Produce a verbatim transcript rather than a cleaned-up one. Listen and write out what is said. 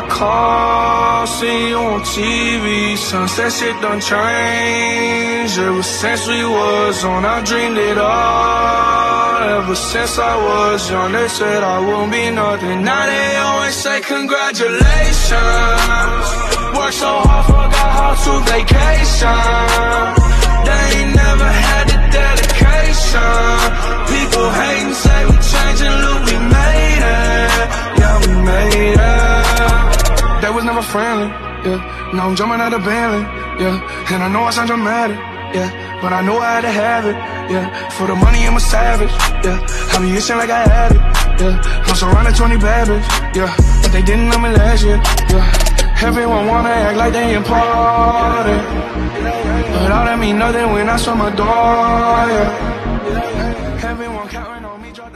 call, see you on T V. Sunset shit done changed. Ever since we was on, I dreamed it all. Ever since I was young, they said I won't be nothing. Now they always say congratulations. Worked so hard, forgot how to vacation. They ain't never had the dedication. People hating, say we changing, look, we made it. Yeah, we made it. They was never friendly, yeah. Now I'm jumping out of Bentley, yeah. And I know I sound dramatic, yeah, but I know I had to have it, yeah. For the money, I'm a savage, yeah. I be itching like I had it, yeah. I'm surrounded twenty bad bitch, yeah. But they didn't know me last year, yeah. Everyone wanna act like they important, but all that mean nothing when I saw my door, yeah. Everyone counting on me.